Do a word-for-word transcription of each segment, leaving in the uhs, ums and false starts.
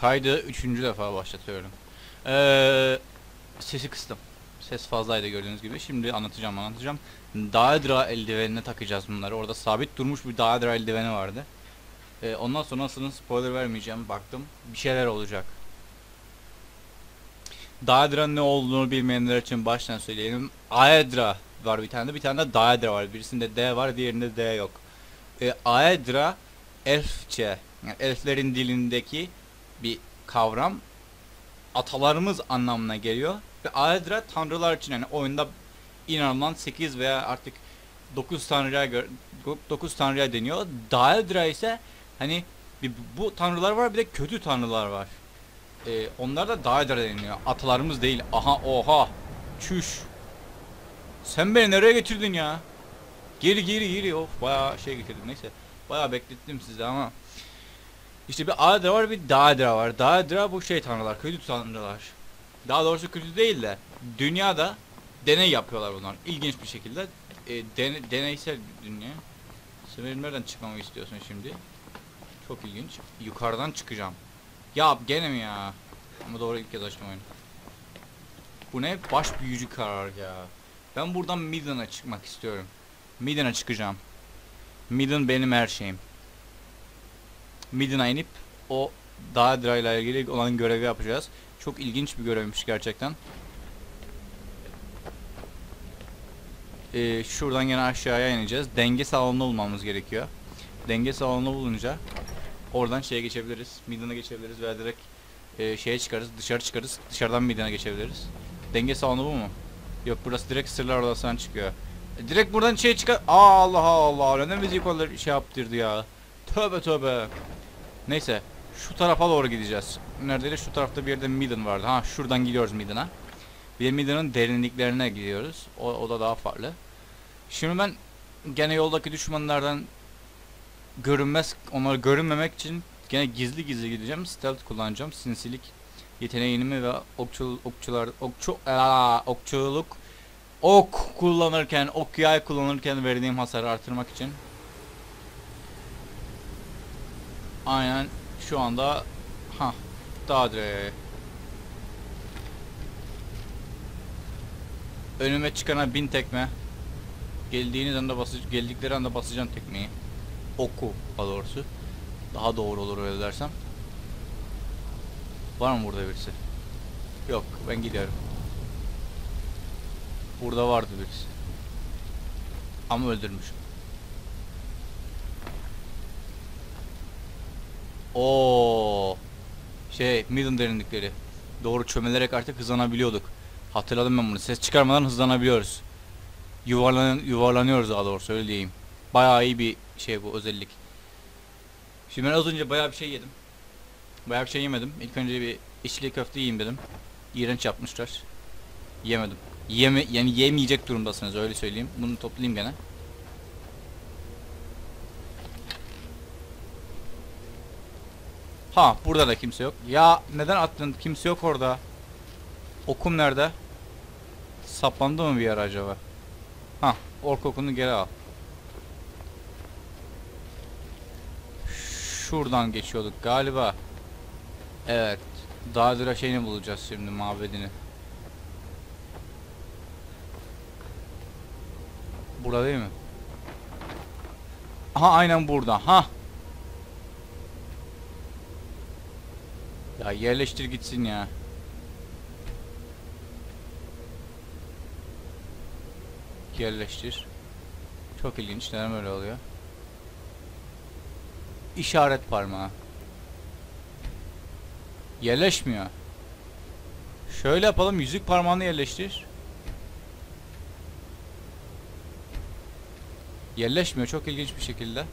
Kaydı üçüncü defa başlatıyorum. Ee, sesi kıstım. Ses fazlaydı gördüğünüz gibi. Şimdi anlatacağım anlatacağım. Daedra eldivenine takacağız bunları. Orada sabit durmuş bir Daedra eldiveni vardı. Ee, ondan sonra sonrasını spoiler vermeyeceğim. Baktım bir şeyler olacak. Daedra'nın ne olduğunu bilmeyenler için baştan söyleyelim. Aedra var bir tane de, bir tane de Daedra var. Birisinde D var, diğerinde D yok. Ee, Aedra Elfçe, yani elflerin dilindeki bir kavram. Atalarımız anlamına geliyor. Ve Aedra tanrılar için, yani oyunda inanılan sekiz veya artık dokuz tanrıya göre dokuz tanrıya deniyor. Daedra ise hani bir, bu tanrılar var, bir de kötü tanrılar var. Ee, onlar da Daedra deniyor. Atalarımız değil. Aha, oha. Çüş. Sen beni nereye getirdin ya? Geri geri geri. Of, bayağı şey getirdim. Neyse. Bayağı beklettim sizi ama. İşte bir Aedra var, bir Daedra var. Daedra bu şey tanrılar, kötü tanrılar. Daha doğrusu kötü değil de dünyada deney yapıyorlar bunlar. İlginç bir şekilde. E, dene, deneysel dünya. Sen nereden çıkmamı istiyorsun şimdi? Çok ilginç. Yukarıdan çıkacağım. Ya gene mi ya? Ama doğru, ilk kez açtım oyunu. Bu ne? Baş büyücü karar ya. Ben buradan Midden'a çıkmak istiyorum. Midden'a çıkacağım. Midden benim her şeyim. Midden'a inip o Daedra ile ilgili olan görevi yapacağız. Çok ilginç bir görevmiş gerçekten. Ee, şuradan yine aşağıya ineceğiz. Denge salonunu bulmamız gerekiyor. Denge salonunu bulunca oradan şeye geçebiliriz. Midden'a geçebiliriz veya direkt e, şeye çıkarız, dışarı çıkarız. Dışarıdan Midden'a geçebiliriz. Denge salonu bu mu? Yok, burası direkt sırlar odasından çıkıyor. E, direkt buradan şey çıkar. Aa, Allah Allah. Neden bizi yukarıları şey yaptırdı ya? Tövbe tövbe. Neyse. Şu tarafa doğru gideceğiz. Neredeydi? Şu tarafta bir yerde Midden vardı. Ha, şuradan gidiyoruz Midden'a. Bir de Midden'ın derinliklerine gidiyoruz. O, o da daha farklı. Şimdi ben gene yoldaki düşmanlardan görünmez, onları görünmemek için gene gizli gizli gideceğim. Stealth kullanacağım. Sinsilik yeteneğimi ve okçul okçular okçu aa, okçuluk ok kullanırken, ok yay kullanırken verdiğim hasarı artırmak için. Aynen şu anda ha Daedra. Önüme çıkana bin tekme. Geldiğiniz anda basıcı, geldikleri anda basacağım tekmeyi. Oku daha doğrusu. Daha doğru olur öyle dersem. Var mı burada birisi? Yok, ben gidiyorum. Burada vardı birisi. Ama öldürmüşüm. Oo. Şey, Midden derinlikleri. Doğru, çömelerek artık hızlanabiliyorduk. Hatırladım ben bunu. Ses çıkarmadan hızlanabiliyoruz. Yuvarlan yuvarlanıyoruz daha doğrusu, öyle diyeyim. Bayağı iyi bir şey bu özellik. Şimdi ben az önce bayağı bir şey yedim. Bayağı bir şey yemedim. İlk önce bir içli köfte yiyeyim dedim. İğrenç yapmışlar. Yemedim. Yeme yani yemeyecek durumdasınız, öyle söyleyeyim. Bunu toplayayım gene. Ha, burada da kimse yok. Ya neden attın? Kimse yok orada. Okum nerede? Saplandı mı bir yer acaba? Ha, ork okunu geri al. Şuradan geçiyorduk galiba. Evet. Daedra şeyini bulacağız şimdi, mabedini. Burada değil mi? Aha, aynen burada. Ha. Ya yerleştir gitsin ya. Yerleştir. Çok ilginç. Neden böyle oluyor? İşaret parmağı. Yerleşmiyor. Şöyle yapalım. Yüzük parmağını yerleştir. Yerleşmiyor. Çok ilginç bir şekilde.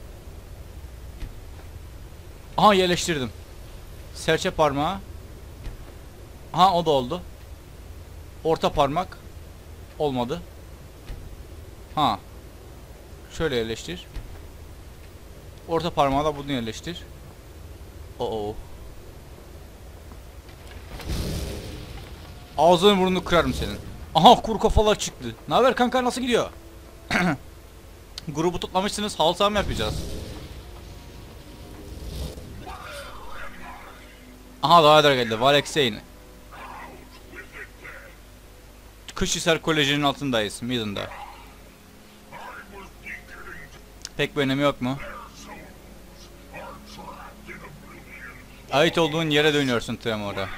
Aha, yerleştirdim. Serçe parmağı. Aha, o da oldu. Orta parmak. Olmadı. Ha. Şöyle yerleştir. Orta parmağı da bunu yerleştir. Oo. Ağzını burnunu kırarım senin. Aha, kuru kafalar çıktı. Ne haber kanka, nasıl gidiyor? Grubu toplamışsınız, halı saha mı yapacağız? Aha Daedra geldi. Valexein. Kışhisar Koleji'nin altındayız. Midden'da. Pek bir önemi yok mu? Ait olduğun yere dönüyorsun Tremor'a.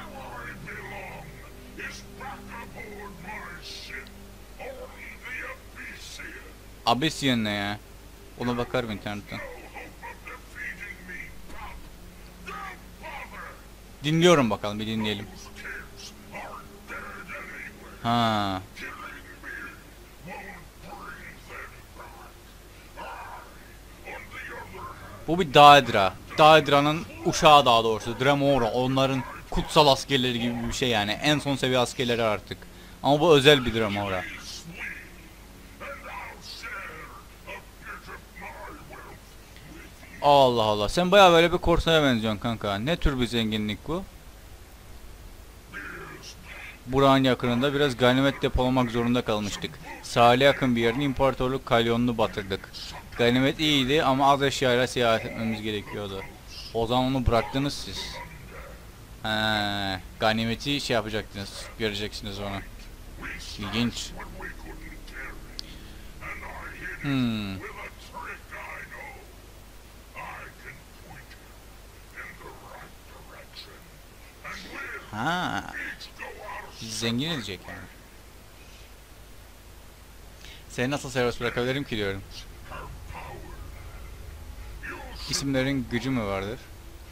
Abyssian ne ya? Ona bakarım internetten. Dinliyorum bakalım, bir dinleyelim. Ha. Bu bir Daedra. Daedra'nın uşağı daha doğrusu. Dremora. Onların kutsal askerleri gibi bir şey yani. En son seviye askerleri artık. Ama bu özel bir Dremora. Allah Allah. Sen bayağı böyle bir korsaya benziyorsun kanka. Ne tür bir zenginlik bu? Buranın yakınında biraz ganimet depolamak zorunda kalmıştık. Sahile yakın bir yerin imparatorluk kalyonunu batırdık. Ganimet iyiydi ama az eşyayla seyahat etmemiz gerekiyordu. O zaman onu bıraktınız siz. He, ganimeti şey yapacaktınız. Göreceksiniz onu. İlginç. Hmm. Ha. Zengin edecek yani. Seni nasıl serbest bırakabilirim ki diyorum. İsimlerin gücü mü vardır?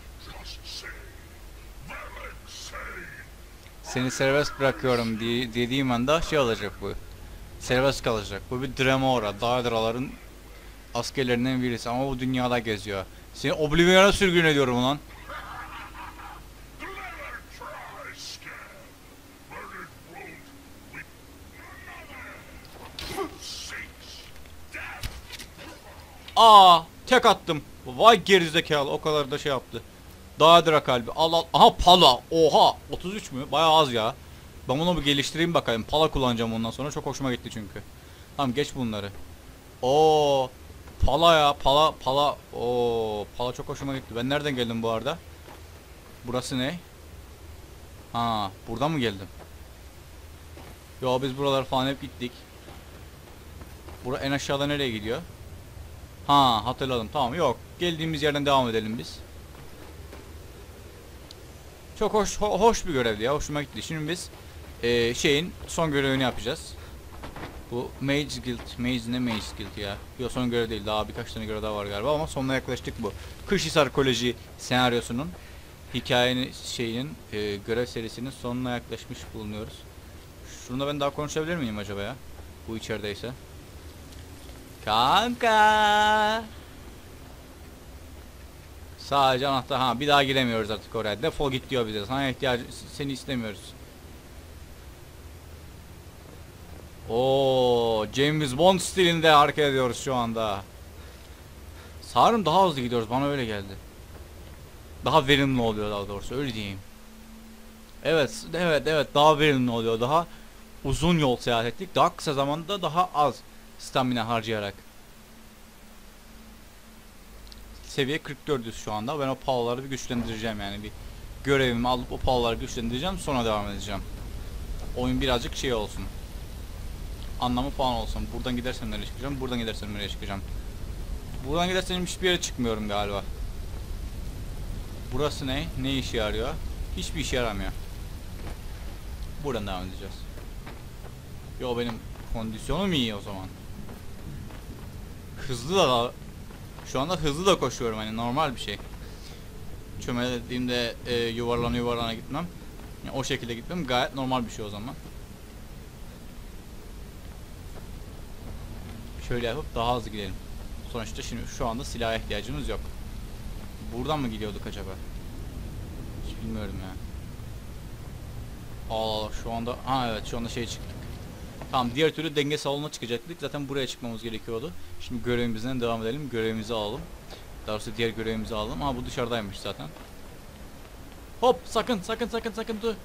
Seni serbest bırakıyorum diye dediğim anda şey olacak bu. Serbest kalacak. Bu bir Dremora, Daedra'ların askerlerinden birisi ama bu dünyada geziyor. Seni Oblivion'a sürgün ediyorum lan. Aa, tek attım. Vay gerizekalı, o kadar da şey yaptı. Daedra kalbi. Al al. Aha pala. Oha. otuz üç mü? Bayağı az ya. Ben bunu bir geliştireyim bakayım. Pala kullanacağım ondan sonra. Çok hoşuma gitti çünkü. Tamam geç bunları. Oo. Pala ya. Pala pala. Oo. Pala çok hoşuma gitti. Ben nereden geldim bu arada? Burası ne? Ha, buradan mı geldim? Yo, biz buralar falan hep gittik. Bura en aşağıda nereye gidiyor? Ha, hatırladım. Tamam, yok. Geldiğimiz yerden devam edelim biz. Çok hoş ho hoş bir görevdi ya. Hoşuma gitti. Şimdi biz e, şeyin son görevini yapacağız. Bu Mage Guild. Mage ne Mage Guild ya? Yok, son görev değil. Daha birkaç tane görev daha var galiba ama sonuna yaklaştık bu. Kışhisar Koleji senaryosunun hikayenin şeyinin e, görev serisinin sonuna yaklaşmış bulunuyoruz. Şurada ben daha konuşabilir miyim acaba ya? Bu içerideyse. Kanka. Sadece anahtar. Ha, bir daha giremiyoruz artık oraya. Defol git diyor bize. Sana ihtiyacı, seni istemiyoruz. Oo, James Bond stilinde hareket ediyoruz şu anda. Sanırım daha hızlı gidiyoruz. Bana öyle geldi. Daha verimli oluyor daha doğrusu. Öyle diyeyim. Evet, evet, evet. Daha verimli oluyor. Daha uzun yol seyahat ettik. Daha kısa zamanda daha az stamina harcayarak. Seviye kırk dördüz şu anda. Ben o palaları bir güçlendireceğim yani. Bir görevimi alıp o palaları güçlendireceğim. Sonra devam edeceğim. Oyun birazcık şey olsun. Anlamı falan olsun. Buradan gidersem nereye çıkacağım? Buradan gidersem nereye çıkacağım? Buradan gidersem hiçbir yere çıkmıyorum galiba. Burası ne? Ne işe yarıyor? Hiçbir işe yaramıyor. Buradan devam edeceğiz. Yo, benim kondisyonum iyi o zaman. Hızlı da şu anda hızlı da koşuyorum, hani normal bir şey. Çömelediğimde e, yuvarlana yuvarlana gitmem. Yani o şekilde gitmem gayet normal bir şey o zaman. Şöyle yapıp daha hızlı gidelim. Sonuçta şimdi şu anda silaha ihtiyacımız yok. Buradan mı gidiyorduk acaba? Hiç bilmiyorum ya. Allah Allah, şu anda ha evet, şu anda şey çıktık. Tamam, diğer türlü denge salonuna çıkacaktık. Zaten buraya çıkmamız gerekiyordu. Şimdi görevimizden devam edelim. Görevimizi alalım. Daha doğrusu diğer görevimizi alalım. Ama bu dışarıdaymış zaten. Hop, sakın sakın sakın sakın dur.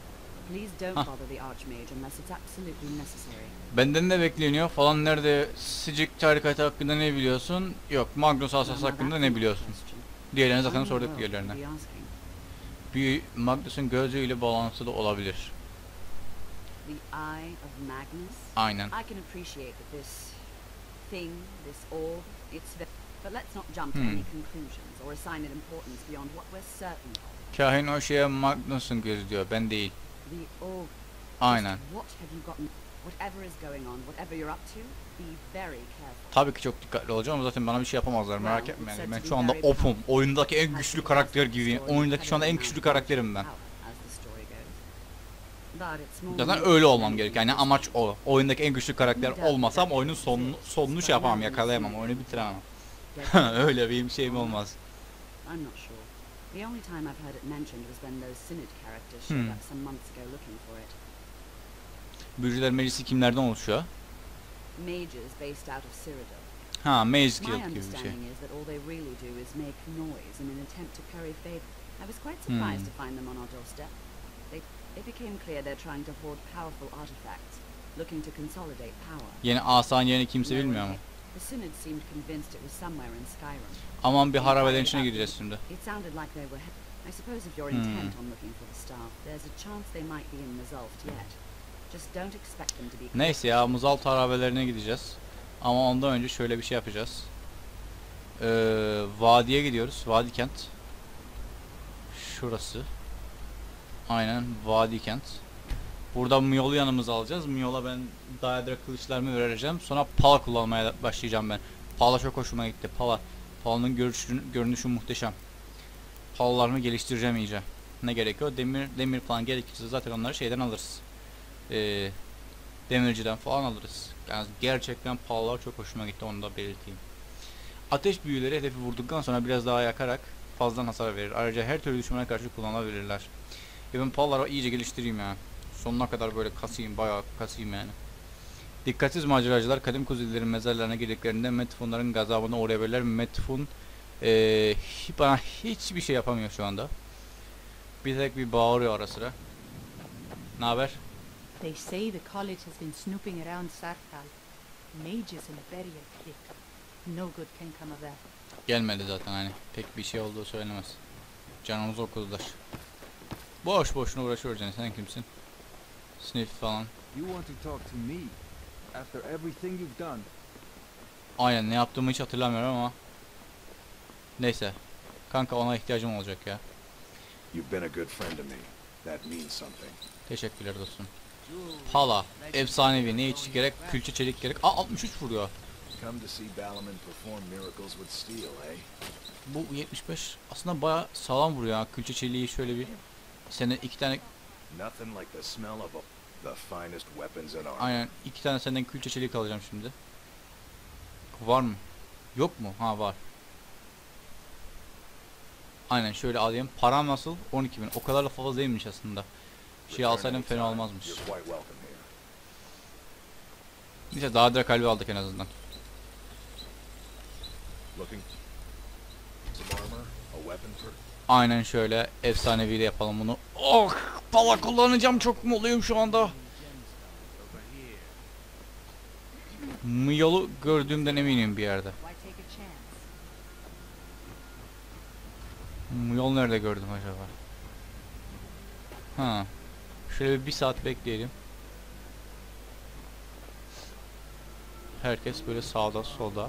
Benden ne bekleniyor falan, nerede? Sicik tarikatı hakkında ne biliyorsun? Yok, Magnus Asas hakkında ne biliyorsun? Diğerlerine zaten sorduk diğerlerine. büyü Magnus'un gözüyle bağlantılı olabilir. The Eye of Magnus? Aynen. I can appreciate that this thing, this orb, it's ve- but let's not jump to Hmm. any conclusions or assign it importance beyond what we're certain of. Kahin o şeye Magnus'un gözü diyor, ben değil. The orb. Aynen. Just what have you gotten? Whatever is going on, whatever you're up to, be very careful. Tabii ki çok dikkatli olacağım ama zaten bana bir şey yapamazlar, merak Well, etme. it's Yani said ben to şu be anda very opum. powerful. Oyundaki en Has güçlü the karakter best gibiyim. story Oyundaki şu anda en headed güçlü around karakterim ben. power, as the story goes. But it's more Zaten than öyle olmam anything gerekiyor. Yani else. amaç o. Oyundaki en güçlü karakter olmasam oyunun sonunu, sonunu şey yapamam, yakalayamam, oyunu bitiremem. Öyle bir şeyim olmaz. I'm not sure. The only time I've heard it mentioned was when those Synod characters Hmm. showed up some months ago looking for it. Büyücüler Meclisi kimlerden oluşuyor? Mages based out of Cyrodiil. Ha, Mage My Guild gibi bir şey. understanding is that all they really do is make noise in an attempt to curry favor. I was quite surprised Hmm. to find them on our doorstep. They, it became clear they're trying to hoard powerful artifacts, looking to consolidate power. Yeni asan yerini kimse No one bilmiyor mu? hit. The Synod seemed convinced it was somewhere in Skyrim. Aman bir harabelerin içine gireceğiz şimdi. It sounded like they were. he- I suppose if you're Hmm. intent on looking for the staff, there's a chance they might be in Resolved yet. Just don't expect them to be. Neyse ya, Muzalt harabelerine gideceğiz. Ama ondan önce şöyle bir şey yapacağız. Ee, vadiye gidiyoruz. Vadi kent. Şurası. Aynen Vadi kent. Burada Mjol'u yanımıza alacağız. Mjol'a ben Daedra kılıçlarımı vereceğim. Sonra Pala kullanmaya başlayacağım ben. Pala çok hoşuma gitti. Pala. Pala'nın görünüşü, görünüşü muhteşem. Palalarımı geliştireceğim iyice. Ne gerekiyor? Demir demir falan gerekirse zaten onları şeyden alırız. Ee, demirciden falan alırız. Yani gerçekten Palalar çok hoşuma gitti, onu da belirteyim. Ateş büyüleri hedefi vurduktan sonra biraz daha yakarak fazladan hasar verir. Ayrıca her türlü düşmana karşı kullanılabilirler. Ya ben Palaları iyice geliştireyim ya. Sonuna kadar böyle kasayım, bayağı kasayım yani. Dikkatsiz maceracılar kadim kuzilerin mezarlarına girdiklerinde Metfunların gazabına uğrayabilirler. Metfun ee, bana hiçbir şey yapamıyor şu anda. Bir tek bir bağırıyor ara sıra. Ne haber? They say the college has been snooping around Sarkal. Mages in Beria kick. No good can come of that. Gelmedi zaten, hani pek bir şey olduğu söylenemez. Canımızı okudular. Boş boşuna uğraşıyoruz yani, sen kimsin? Sniff falan. You want to talk to me after everything you've done? Aynen, ne yaptığımı hiç hatırlamıyorum ama. Neyse. Kanka, ona ihtiyacım olacak ya. You've been a good friend to me. That means something. Teşekkürler dostum. Pala. Efsanevi. Ne hiç gerek? Külçe çelik gerek. Aa, altmış üç vuruyor. Come to see Balaman perform miracles with steel, eh? Bu yetmiş beş. Aslında bayağı sağlam vuruyor ha. Külçe çeliği şöyle bir. Senden iki tane. Nothing like the smell of a, the finest weapons in armor. Aynen. iki tane senden külçe çelik alacağım şimdi. Var mı? Yok mu? Ha, var. Aynen, şöyle alayım. Param nasıl? on iki bin. O kadar da fazla değilmiş aslında. Şey alsaydım fena olmazmış. You're quite welcome here. Neyse, Daedra kalbi aldık en azından. Looking? Some armor? A weapon for? Aynen şöyle efsaneviyle yapalım bunu. Oh! Pala kullanacağım, çok mutluyum şu anda. Mjol'u gördüğümden eminim bir yerde. Why take a chance? Mjol nerede gördüm acaba? Ha. Şöyle bir, bir saat bekleyelim. Herkes böyle sağda solda.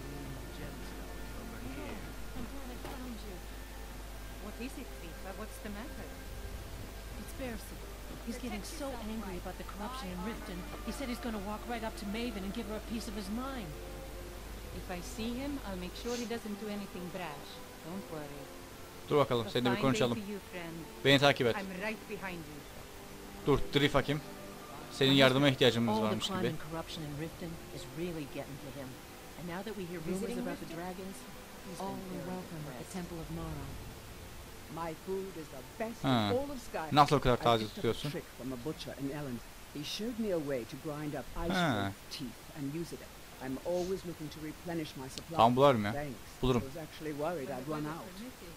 What is it, Fifa? What's the matter? It's Percy. He's getting so angry about the corruption in Riften. He said he's gonna walk right up to Maven and give her a piece of his mind. If I see him, I'll make sure he doesn't do anything brash. Don't worry. Dur bakalım, A seninle bir fine day konuşalım. to you, friend. Beni takip et. I'm right behind you. Dur, Drif hakim. Senin yardıma ihtiyacımız All the varmış crime gibi. and corruption in Riften is really getting to him. And now that we hear rumors Visiting about the Riften? dragons, he's All been are very welcome at the impressed. Temple of Mara. My food is the best Ha. in all of Sky. Nasıl o kadar I taze picked up a tutuyorsun? trick from a butcher in Elend. He showed me a way to grind up ice Ha. wolf teeth and use it. I'm always looking to replenish my supply. Tamam, bularım ya. Thanks. Bulurum. I was actually worried I'd run out.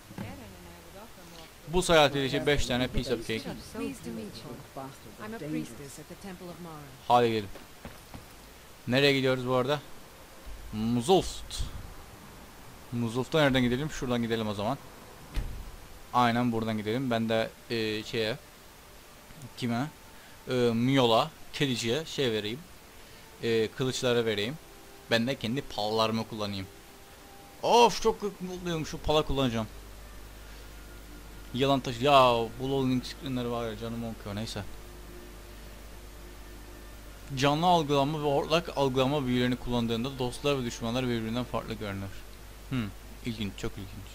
Bu seyahat için beş tane piece of cake. So pleased to meet you. Those bastards are I'm a dangerous. priestess at the Temple of Mara. Hadi gidelim. Nereye gidiyoruz bu arada? Muzulft. Muzulft'a nereden gidelim? Şuradan gidelim o zaman. Aynen buradan gidelim. Ben de e, şeye kime? E, Miola, Kelici'ye şey vereyim. E, kılıçlara vereyim. Ben de kendi palalarımı kullanayım. Of çok mutluyum, şu pala kullanacağım. Yalan taş ya, bu LoL'un screenleri var ya, canım okuyor, neyse. Canlı algılama ve hortlak algılama büyülerini kullandığında dostlar ve düşmanlar birbirinden farklı görünür. Hmm, ilginç, çok ilginç.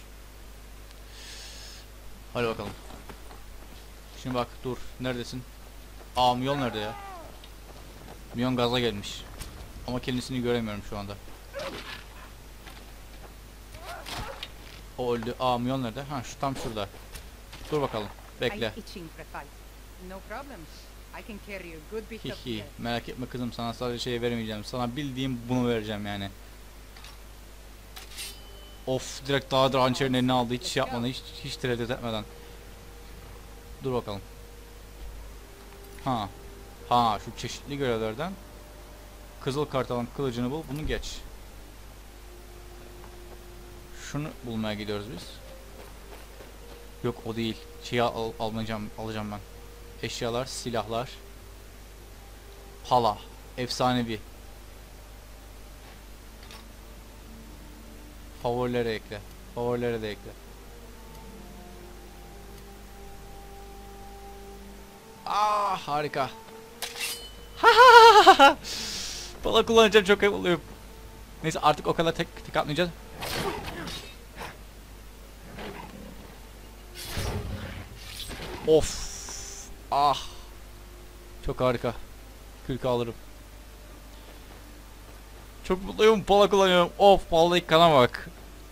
Hadi bakalım. Şimdi bak, dur, neredesin? Aa, Mion nerede ya? Mion gaza gelmiş. Ama kendisini göremiyorum şu anda. O öldü. Aa, Mion nerede? Ha, şu tam şurada. Dur bakalım. Bekle. I'm itching for a fight. No problem. I can carry a good bit of Hihi. gear. Merak etme kızım, sana sadece şey veremeyeceğim. Sana bildiğim bunu vereceğim yani. Of, direkt dağdır hançerin eline aldı, hiç şey yapmadan, hiç hiç tereddüt etmeden. Dur bakalım. Ha. Ha, şu çeşitli görevlerden Kızıl Kartal'ın kılıcını bul, bunu geç. Şunu bulmaya gidiyoruz biz. Yok, o değil. Şeyi al, almayacağım, alacağım ben. Eşyalar, silahlar. Pala. Efsanevi. Favorilere ekle. Favorilere de ekle. Aa, harika. Pala kullanacağım, çok mutluyum. Neyse, artık o kadar tek tek atmayacağız. Of. Ah. Çok harika. kırk alırım. Çok mutluyum, pala kullanıyorum. Of, paladaki kana bak.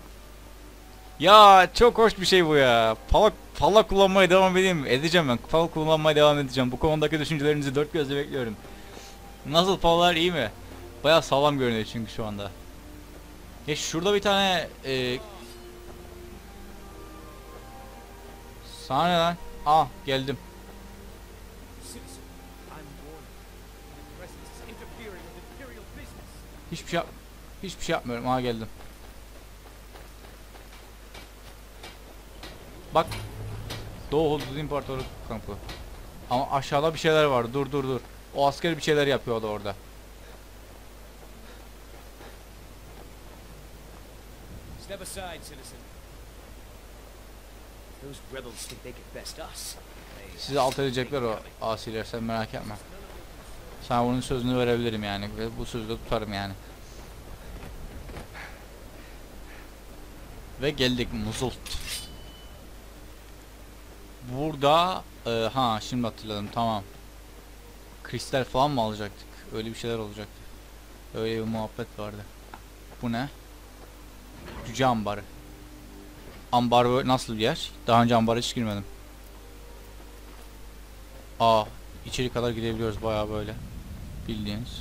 Ya çok hoş bir şey bu ya. Pala, pala kullanmaya devam edeyim. Edeceğim ben. Pala kullanmaya devam edeceğim. Bu konudaki düşüncelerinizi dört gözle bekliyorum. Nasıl, palalar iyi mi? Bayağı sağlam görünüyor çünkü şu anda. Ya şurada bir tane e... Sana ne lan? Ah, geldim. Hiçbir şey yap hiçbir şey yapmıyorum. Aha, geldim. Bak. Doğu Hudut İmparatorluk kampı. Ama aşağıda bir şeyler var. Dur dur dur. O asker bir şeyler yapıyordu orada. Step aside, citizen. Those rebels think they can best us. Sizi alt edecekler o asiler, sen merak etme. Sana bunun sözünü verebilirim yani ve bu sözü de tutarım yani. Ve geldik Muzult. Burada e, ha şimdi hatırladım, tamam. Kristal falan mı alacaktık? Öyle bir şeyler olacaktı. Öyle bir muhabbet vardı. Bu ne? Cüce ambarı. Ambar böyle nasıl bir yer? Daha önce ambara hiç girmedim. Aa, içeri kadar gidebiliyoruz bayağı böyle. Bildiğiniz.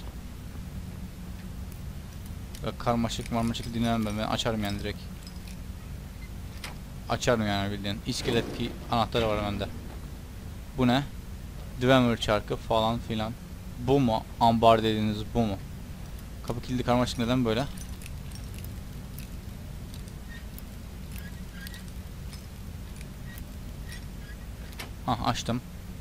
Böyle karmaşık marmaşık dinlemem ben. Ben açarım yani direkt. Açarım yani bildiğin. İskelet ki anahtarı var bende. Bu ne? Dwemer çarkı falan filan. Bu mu? Ambar dediğiniz bu mu? Kapı kilidi karmaşık, neden böyle? Hah, açtım.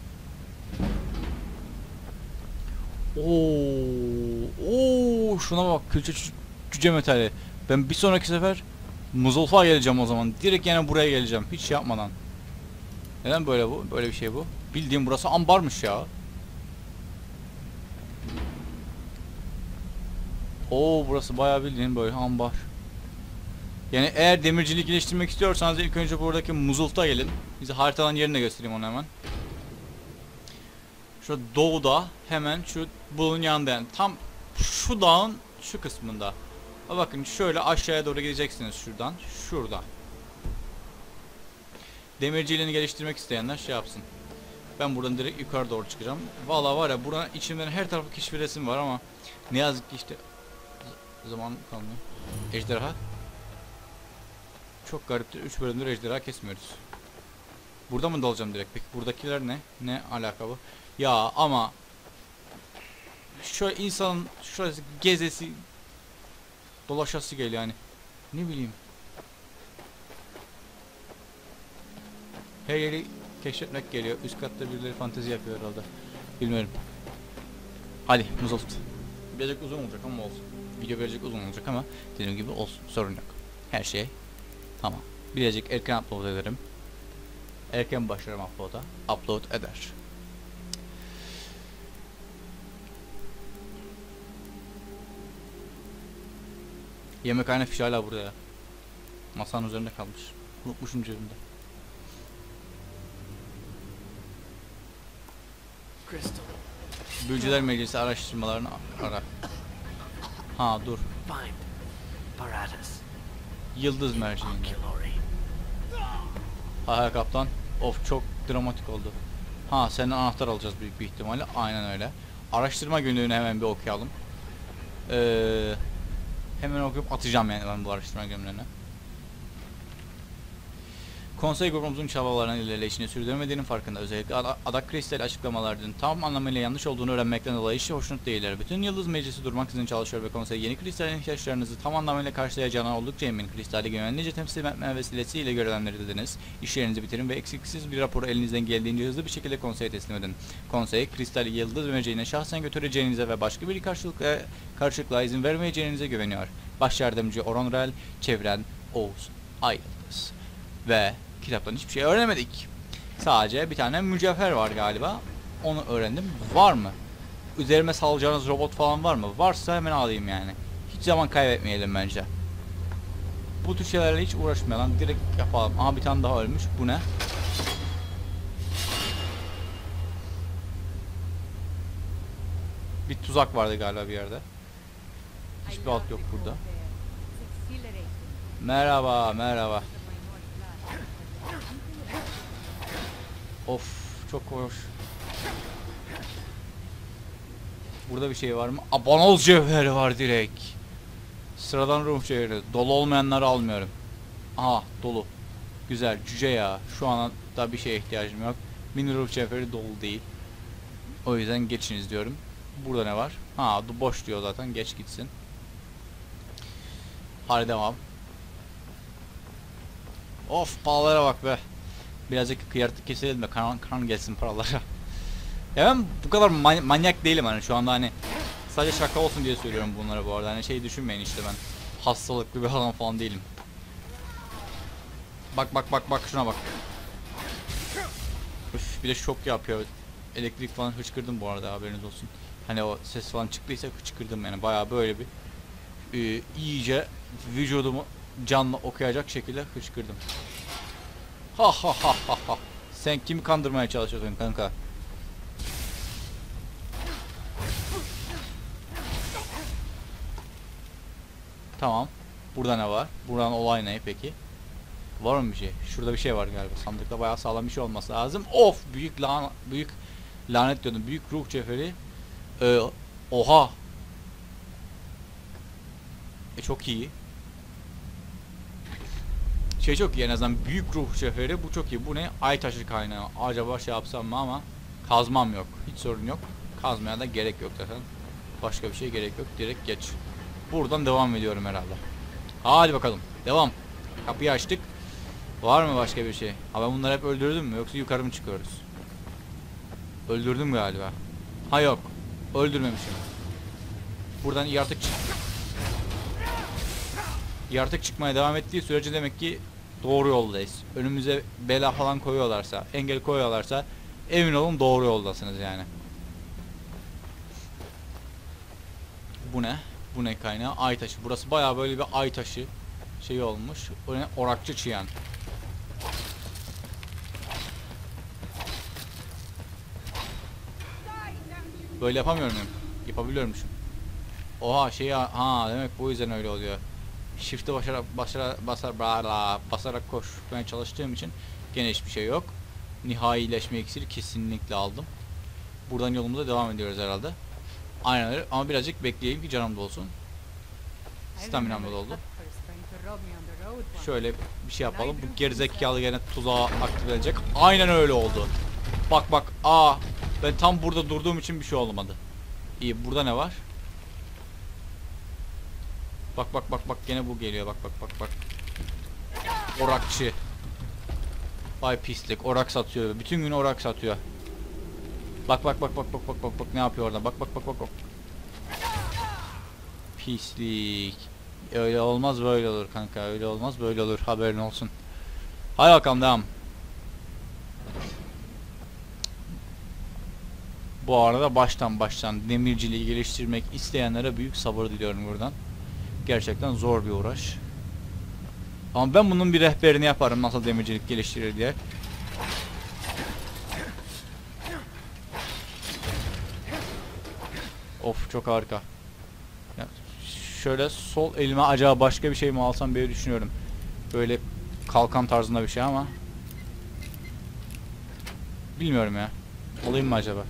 Oo, oo, şuna bak, külçe cüce metali. Ben bir sonraki sefer Muzulf'a geleceğim o zaman. Direkt yani buraya geleceğim hiç şey yapmadan. Neden böyle bu? Böyle bir şey bu. Bildiğim burası ambarmış ya. Oo, burası bayağı bildiğin böyle ambar. Yani eğer demircilik geliştirmek istiyorsanız ilk önce buradaki Muzulf'a gelin. Bize haritadan yerini de göstereyim onu hemen. Şu doğuda, hemen şu bulun yanında, yani tam şu dağın şu kısmında. Ha, bakın şöyle aşağıya doğru gideceksiniz şuradan, şurada. Demirciliğini geliştirmek isteyenler şey yapsın. Ben buradan direkt yukarı doğru çıkacağım. Vallahi var ya, buranın içinden her tarafı keşfedesim var ama ne yazık ki işte zaman kalmıyor. Ejderha. Çok gariptir. üç bölümdür ejderha kesmiyoruz. Burada mı dalacağım direkt? Peki buradakiler ne? Ne alaka bu? Ya ama şöyle insanın şurası gezesi dolaşası geliyor yani. Ne bileyim. Her yeri keşfetmek geliyor. Üst katta birileri fantezi yapıyor herhalde. Bilmiyorum. Hadi Muzolt. Birazcık uzun olacak ama olsun. Video birazcık uzun olacak ama dediğim gibi olsun. Sorun yok. Her şey tamam. Birazcık erken upload ederim. Erken başlarım upload'a. Upload eder. Yemekhane fişi hala burada ya. Masanın üzerinde kalmış. Unutmuşum cebimde. Crystal, Büyücüler Meclisi araştırmalarını ara. Ha dur. find Paratus. Yıldız merceğinde. Oculary. Ha ha kaptan. Of çok dramatik oldu. Ha senden anahtar alacağız büyük bir ihtimalle. Aynen öyle. Araştırma günlüğünü hemen bir okuyalım. Eee hemen okuyup atacağım yani ben bu araştırma günlüğüne. Konsey grubumuzun çabalarının ilerleyişini sürdürmediğinin farkında. Özellikle Ad Adak Kristal açıklamalarının tam anlamıyla yanlış olduğunu öğrenmekten dolayı hiç hoşnut değiller. Bütün Yıldız Meclisi durmak için çalışıyor ve konsey yeni kristalin ihtiyaçlarınızı tam anlamıyla karşılayacağına oldukça emin. Kristali güvenlice temsil etme vesilesiyle görevlenleri dediniz. İşlerinizi bitirin ve eksiksiz bir raporu elinizden geldiğince hızlı bir şekilde konseye teslim edin. Konsey, Kristali Yıldız Meclisi'ne şahsen götüreceğinize ve başka bir karşılıkla, karşılıkla izin vermeyeceğinize güveniyor. Baş yardımcı Oronrel, çeviren Oğuz Ayıldız. Ve kitaptan hiçbir şey öğrenemedik. Sadece bir tane mücevher var galiba. Onu öğrendim. Var mı? Üzerime salacağınız robot falan var mı? Varsa hemen alayım yani. Hiç zaman kaybetmeyelim bence. Bu tür şeylerle hiç uğraşmayalım. Direkt yapalım. Aha bir tane daha ölmüş. Bu ne? Bir tuzak vardı galiba bir yerde. Hiçbir alt yok burada. Merhaba, merhaba. Of, çok hoş. Burada bir şey var mı? Abanoz cevheri var direkt. Sıradan ruh cevheri. Dolu olmayanları almıyorum. Aha, dolu. Güzel, cüce ya. Şu an da bir şeye ihtiyacım yok. Mini ruh cevheri dolu değil. O yüzden geçiniz diyorum. Burada ne var? Ha, boş diyor zaten. Geç gitsin. Hadi devam. Of, paralara bak be. Birazcık kıyartık keselim de kan, kan gelsin paralara. Ya ben bu kadar man manyak değilim hani şu anda hani sadece şaka olsun diye söylüyorum bunları bu arada. Hani şey düşünmeyin işte ben hastalıklı bir adam falan değilim. Bak bak bak bak şuna bak. Üf, bir de şok yapıyor. Elektrik falan hıçkırdım bu arada haberiniz olsun. Hani o ses falan çıktıysa hıçkırdım yani bayağı böyle bir e, iyice vücudumu canlı okuyacak şekilde hıçkırdım. Ha ha ha ha ha. Sen kimi kandırmaya çalışıyorsun kanka? Tamam. Burada ne var? Buradan olay ne peki? Var mı bir şey? Şurada bir şey var galiba. Sandıkta bayağı sağlam bir şey olması lazım. Of! Büyük lan büyük lanet diyordum. Büyük ruh cevheri. Ee, oha! E çok iyi. Şey çok iyi en azından büyük ruh cevheri bu çok iyi. Bu ne? Ay taşı kaynağı. Acaba şey yapsam mı ama kazmam yok. Hiç sorun yok. Kazmaya da gerek yok zaten. Başka bir şey gerek yok. Direkt geç. Buradan devam ediyorum herhalde. Hadi bakalım. Devam. Kapıyı açtık. Var mı başka bir şey? Ha ben bunları hep öldürdüm mü? Yoksa yukarı mı çıkıyoruz? Öldürdüm galiba. Ha yok. Öldürmemişim. Buradan yaratık çık. Yaratık çıkmaya devam ettiği sürece demek ki doğru yoldayız. Önümüze bela falan koyuyorlarsa, engel koyuyorlarsa emin olun doğru yoldasınız yani. Bu ne? Bu ne kaynağı? Ay taşı. Burası bayağı böyle bir ay taşı şey olmuş. O ne? Orakçı çıyan. Böyle yapamıyor muyum? Yapabiliyormuşum. Oha şey ha demek bu yüzden öyle oluyor. Shift'e basarak basarak basar bla basarak koşmaya çalıştığım için gene hiçbir şey yok. Nihaileşme iksiri kesinlikle aldım. Buradan yolumuza devam ediyoruz herhalde. Aynen öyle ama birazcık bekleyeyim ki canım dolsun. Staminam da doldu. Şöyle bir şey yapalım. Bu gerizekalı gene tuzağı aktif edecek. Aynen öyle oldu. Bak bak. Aa, ben tam burada durduğum için bir şey olmadı. İyi, burada ne var? Bak bak bak bak gene bu geliyor. Bak bak bak bak. Orakçı. Vay pislik, orak satıyor. Bütün gün orak satıyor. Bak bak bak bak bak bak bak bak ne yapıyor orada? Bak bak bak bak bak. Pislik. Öyle olmaz böyle olur kanka. Öyle olmaz böyle olur. Haberin olsun. Hadi bakalım devam. Bu arada baştan baştan demirciliği geliştirmek isteyenlere büyük sabır diliyorum buradan. Gerçekten zor bir uğraş. Ama ben bunun bir rehberini yaparım nasıl demircilik geliştirir diye. Of çok harika. Ya, şöyle sol elime acaba başka bir şey mi alsam diye düşünüyorum. Böyle kalkan tarzında bir şey ama bilmiyorum ya. Alayım mı acaba?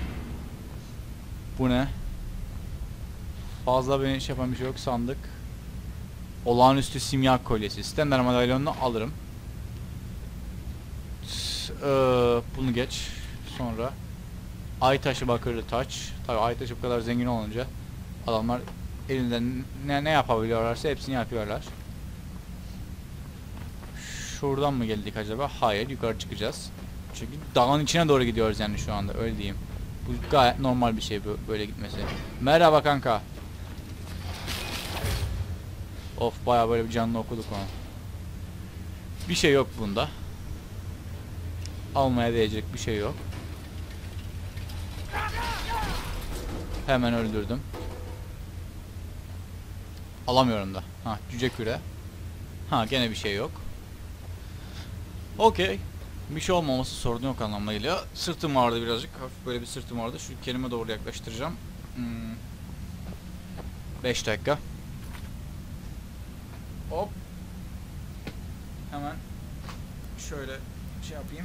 Bu ne? Fazla beni şey yapan bir şey yok. Sandık. Olağanüstü simya kolyesi. Stender madalyonunu alırım. Ee, bunu geç. Sonra ay taşı bakırlı taç. Tabii ay taşı bu kadar zengin olunca adamlar elinden ne, ne yapabiliyorlarsa hepsini yapıyorlar. Şuradan mı geldik acaba? Hayır, yukarı çıkacağız. Çünkü dağın içine doğru gidiyoruz yani şu anda, öyle diyeyim. Bu gayet normal bir şey böyle gitmesi. Merhaba kanka. Of, bayağı böyle bir canlı okuduk onu. Bir şey yok bunda. Almaya değecek bir şey yok. Hemen öldürdüm. Alamıyorum da. Ha, cüce küre. Ha, gene bir şey yok. Okey. Bir şey olmaması sorun yok anlamına geliyor. Sırtım vardı birazcık. Hafif böyle bir sırtım vardı. Şu kelime doğru yaklaştıracağım. beş hmm. dakika. Hop. Hemen şöyle şey yapayım.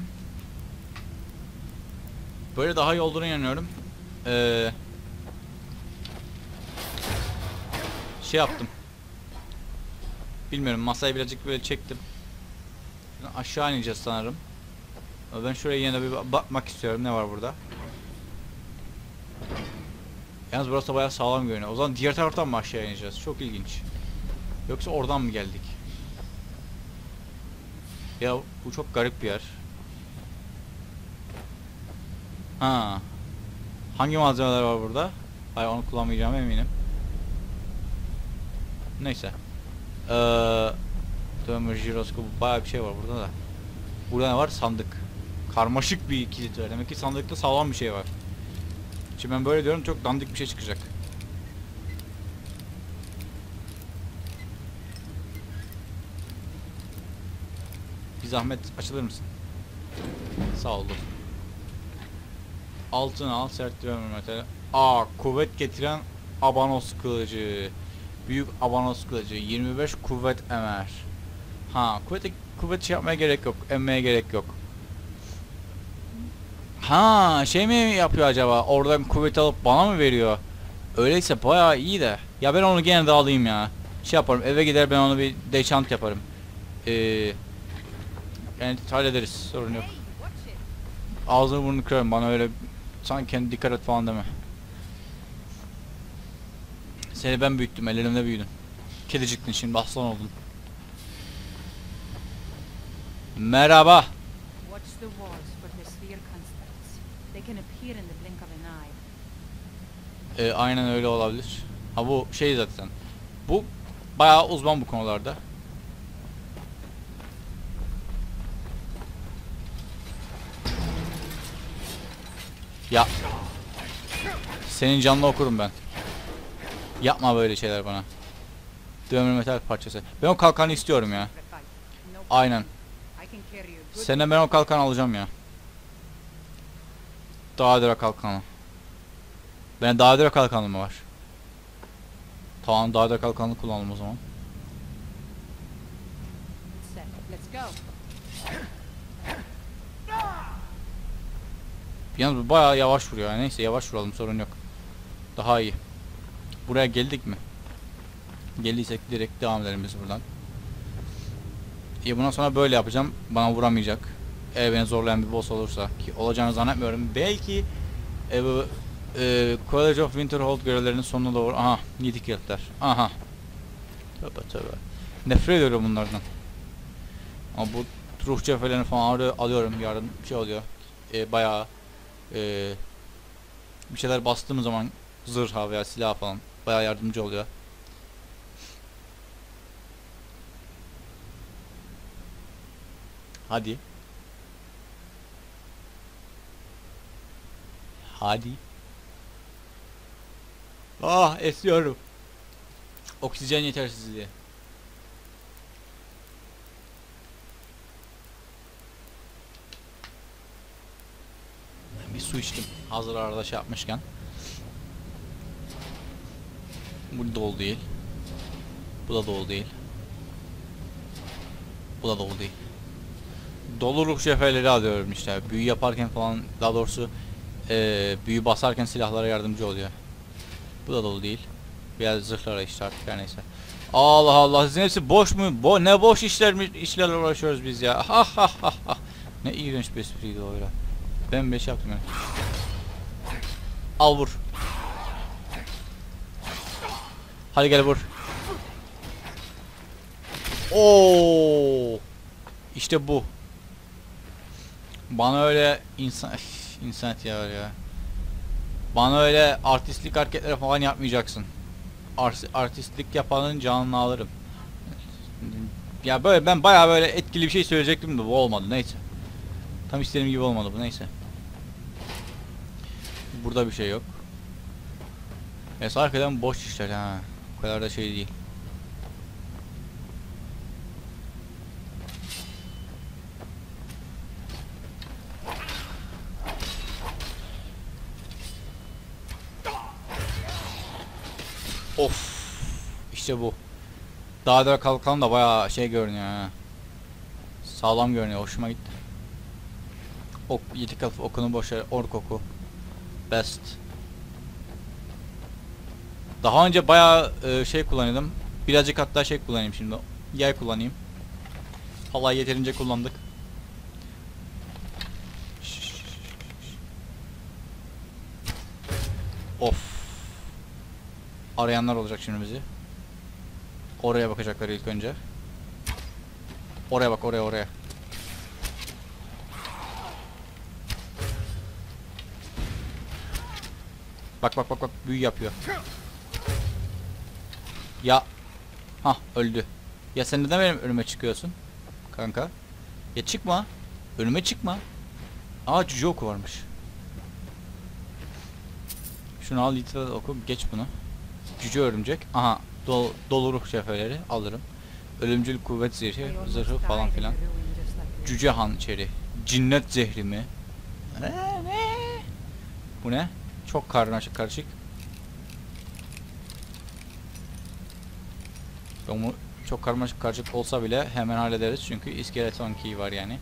Böyle daha iyi olduğunu inanıyorum. Ee, şey yaptım. Bilmiyorum, masayı birazcık böyle çektim. Aşağı ineceğiz sanırım. Ben şuraya yine bir bakmak istiyorum. Ne var burada? Yalnız burası da bayağı sağlam görünüyor. O zaman diğer taraftan mı aşağı ineceğiz? Çok ilginç. Yoksa oradan mı geldik? Ya bu çok garip bir yer. Ha. Hangi malzemeler var burada? Hayır, onu kullanmayacağım eminim. Neyse. Eee Dömür jiroskopu, bayağı bir şey var burada da. Burada ne var? Sandık. Karmaşık bir kilit var. Demek ki sandıkta sağlam bir şey var. Şimdi ben böyle diyorum, çok dandik bir şey çıkacak. Bir zahmet açılır mısın? Sağ ol. Altın al, sert dömür metal. Aa, kuvvet getiren abanos kılıcı. Büyük abanos kılıcı. yirmi beş kuvvet emer. Ha, kuvvet kuvvet şey yapmaya gerek yok. Emmeye gerek yok. Ha, şey mi yapıyor acaba? Oradan kuvvet alıp bana mı veriyor? Öyleyse bayağı iyi de. Ya ben onu gene de alayım ya. Şey yaparım, eve gider ben onu bir dechant yaparım. Ee, yani hallederiz, sorun yok. Ağzını burnunu kırarım, bana öyle sanki kendi dikkat et falan deme. Seni ben büyüttüm, ellerimde büyüdün. Kediciktin, şimdi aslan oldun. Merhaba. Ee, aynen öyle olabilir. Ha, bu şey zaten. Bu bayağı uzman bu konularda. Ya. Senin canını okurum ben. Yapma böyle şeyler bana. Dömür metal parçası. Ben o kalkanı istiyorum ya. Aynen. Senden ben o kalkanı alacağım ya. Dağdira kalkanı. Ben Dağdira kalkanı mı var? Tamam, Dağdira kalkanı kullanalım o zaman. Yalnız bu bayağı yavaş vuruyor. Yani neyse, yavaş vuralım, sorun yok. Daha iyi. Buraya geldik mi? Geldiysek direkt devam edelim biz buradan. İyi, bundan sonra böyle yapacağım. Bana vuramayacak. Eğer beni zorlayan bir boss olursa, ki olacağını zannetmiyorum. Belki e, bu e, College of Winterhold görevlerinin sonuna doğru. Aha, yedi kilitler. Aha. Tövbe tövbe. Nefret ediyorum bunlardan. Ama bu ruh cevherlerini falan arı- alıyorum. Yarın şey oluyor. E, bayağı e, bir şeyler bastığım zaman zırha veya silah falan bayağı yardımcı oluyor. Hadi. Hadi. Ah, esiyorum. Oksijen yetersizliği. Ben bir su içtim. Hazır arada şey yapmışken. Bu dolu değil. Bu da dolu değil. Bu da dolu değil. Dolu ruh cevherleri alıyorum işte. Büyü yaparken falan, daha doğrusu ee, büyü basarken silahlara yardımcı oluyor. Bu da dolu değil. Biraz zırhlara işte artık her neyse. Allah Allah, sizin hepsi boş mu? Bo ne boş işler mi işlerle uğraşıyoruz biz ya. Ha ha ha ha. Ne iğrenç bir espriydi o öyle. Ben beş yaptım yani. Al vur. Hadi gel vur. Oo! İşte bu. Bana öyle insan insan ya ya. Bana öyle artistlik hareketleri falan yapmayacaksın. Art artistlik yapanın canını alırım. Ya böyle ben bayağı böyle etkili bir şey söyleyecektim de bu olmadı, neyse. Tam istediğim gibi olmadı bu, neyse. Burada bir şey yok. Mesela arkadan boş işler ha. O kadar da şey değil. Of. İşte bu. Daha da kalkan da bayağı şey görünüyor ha. Sağlam görünüyor, hoşuma gitti. Ok, yedi kalıp okunu boşver, ork oku. Best. Daha önce bayağı e, şey kullanıyordum. Birazcık hatta şey kullanayım şimdi. Yay kullanayım. Vallahi yeterince kullandık. Of. Arayanlar olacak şimdi bizi. Oraya bakacaklar ilk önce. Oraya bak, oraya oraya. Bak bak bak bak, büyü yapıyor. Ya. Hah, öldü. Ya sen neden benim önüme çıkıyorsun? Kanka. Ya çıkma. Önüme çıkma. Aa, cüce oku varmış. Şunu al, litre oku, geç bunu. Cüce örümcek. Aha, dol, dolu ruh cevherleri alırım. Ölümcül kuvvet zırhı, zırhı falan filan. Cüce hançeri. Cinnet zehri mi? Ee, ne? Bu ne? Çok karmaşık karışık. Bunu çok karmaşık karışık olsa bile hemen hallederiz çünkü iskeleton key var yani.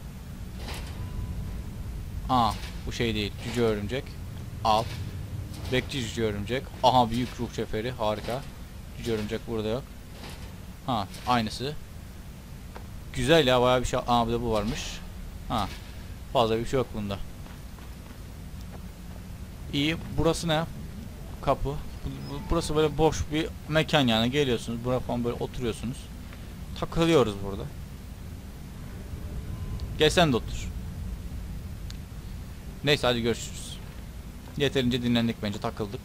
Aa, bu şey değil. Cüce örümcek. Al. Bekçi cüce örümcek. Aha, büyük ruh cevheri, harika. Cüce örümcek burada yok. Ha, aynısı. Güzel ya, bayağı bir şey. Aa, bir de bu varmış. Ha, fazla bir şey yok bunda. İyi, burası ne? Kapı. Burası böyle boş bir mekan yani, geliyorsunuz buraya falan böyle oturuyorsunuz. Takılıyoruz burada. Gel sen de otur. Neyse, hadi görüşürüz. Yeterince dinlendik bence, takıldık.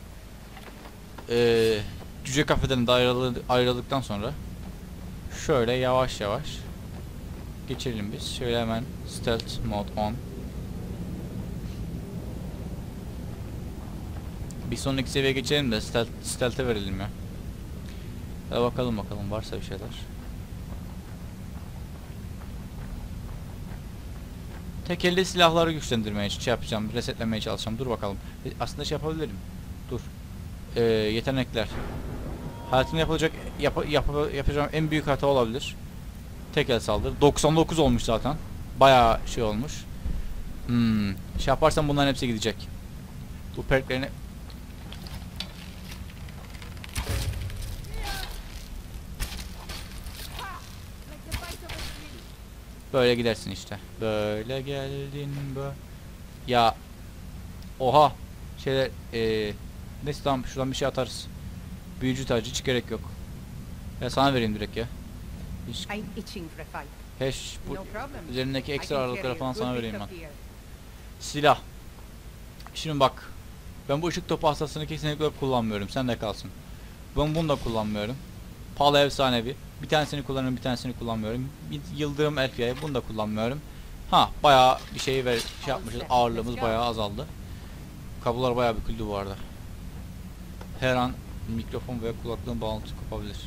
Ee, cüce kafeden de ayrıldı, ayrıldıktan sonra şöyle yavaş yavaş geçelim biz. Şöyle hemen stealth mode on. Bir sonraki seviyeye geçelim de stealth, stealth'e verelim ya. Hadi bakalım bakalım, varsa bir şeyler. Tek elde silahları güçlendirmeye şey yapacağım, resetlemeye çalışacağım. Dur bakalım. Aslında şey yapabilirim. Dur. Ee, yetenekler. Hayatımda yapılacak yap, yap, yapacağım en büyük hata olabilir. Tek el saldırı. doksan dokuz olmuş zaten. Bayağı şey olmuş. Hmm. Şey yaparsam bunların hepsi gidecek. Bu perklerini böyle gidersin işte. Böyle geldin böyle. Ya. Oha. Şeyler ee, neyse tamam, şuradan bir şey atarız. Büyücü tacı hiç gerek yok. Ya sana vereyim direkt ya. Hiç... I'm itching for a fight. Hash bu No problem. üzerindeki I ekstra can ağırlıkları carry falan a sana good vereyim bit ben. of gear. Silah. Şimdi bak. Ben bu ışık topu hastasını kesinlikle kullanmıyorum. Sen de kalsın. Ben bunu da kullanmıyorum. Pahalı efsanevi. Bir tanesini kullanıyorum, bir tanesini kullanmıyorum. Bir yıldırım elfiyayı bunu da kullanmıyorum. Ha, bayağı bir şey ver şey yapmışız. Ağırlığımız bayağı azaldı. Kablolar bayağı büküldü bu arada. Her an mikrofon veya kulaklığın bağlantısı kopabilir.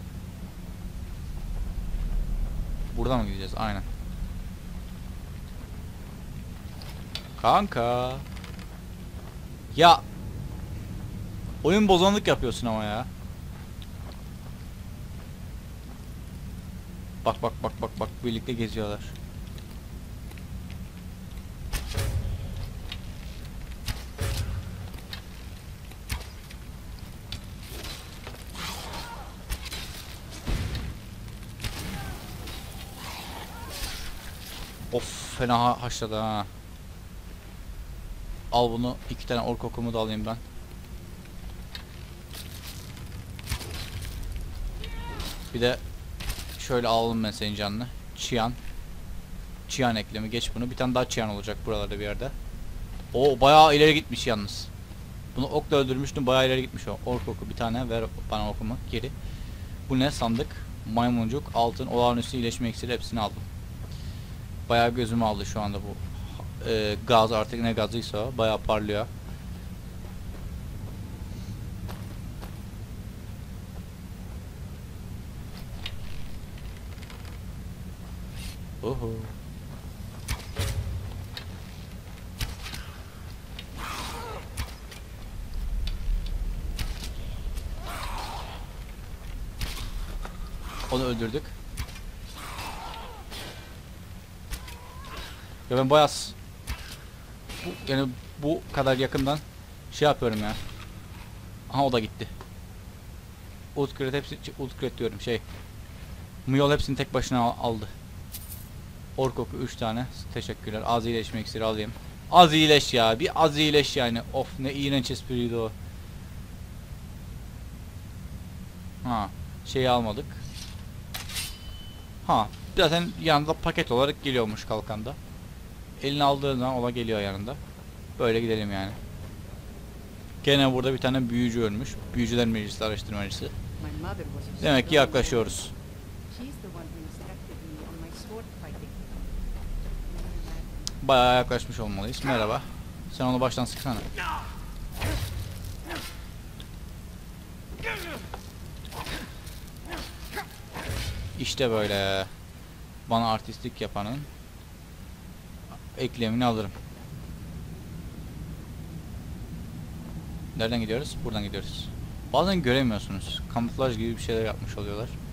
Buradan mı gideceğiz? Aynen. Kanka. Ya. Oyun bozanlık yapıyorsun ama ya. Bak bak bak bak bak birlikte geziyorlar. Of, fena ha haşladı ha. Al bunu, iki tane ork okumu da alayım ben. Bir de şöyle alalım ben senin canını. Çiyan. Çiyan eklemi, geç bunu. Bir tane daha çiyan olacak buralarda bir yerde. O bayağı ileri gitmiş yalnız. Bunu okla öldürmüştüm, bayağı ileri gitmiş o. Ork oku bir tane ver bana okumu geri. Bu ne sandık? Maymuncuk, altın, olağanüstü iyileşme iksiri, hepsini aldım. Bayağı gözümü aldı şu anda bu e, gaz, artık ne gazıysa o. Bayağı parlıyor. Oho. Onu öldürdük. Ya ben bayağı bu, yani bu kadar yakından şey yapıyorum ya. Aha, o da gitti. Ultkret hepsi Ultkret diyorum şey. Myol hepsini tek başına al aldı. Ork oku üç tane. Teşekkürler. Az iyileşme iksiri alayım. Az iyileş ya. Bir az iyileş yani. Of, ne iğrenç espriydi o. Ha, şeyi almadık. Ha, zaten yanında paket olarak geliyormuş kalkanda. Elini aldığından ola geliyor yanında. Böyle gidelim yani. Gene burada bir tane büyücü ölmüş. Büyücüler Meclisi araştırmacısı. My mother was a Demek ki strong yaklaşıyoruz. She's the one who instructed me on my sword fighting. Bayağı yaklaşmış olmalıyız. Merhaba. Sen onu baştan sıksana. İşte böyle. Bana artistlik yapanın eklemini alırım. Nereden gidiyoruz? Buradan gidiyoruz. Bazen göremiyorsunuz. Kamuflaj gibi bir şeyler yapmış oluyorlar.